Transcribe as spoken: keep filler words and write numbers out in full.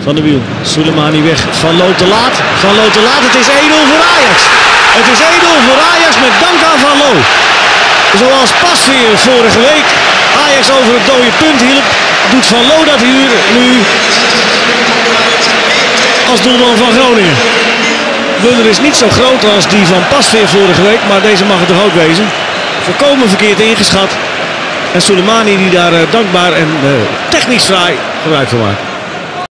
Van de Wiel. Soleimani weg. Van Loo te laat. Van Loo te laat. Het is één nul voor Ajax. Het is één nul voor Ajax met dank aan Van Loo. Zoals Pasveer vorige week Ajax over het dode punt hielp, doet Van Loo dat hier nu als doelman van Groningen. Blunder is niet zo groot als die van Pasveer vorige week, maar deze mag het toch ook wezen. Volkomen verkeerd ingeschat. En Soleimani die daar uh, dankbaar en uh, technisch fraai gebruik van maakt.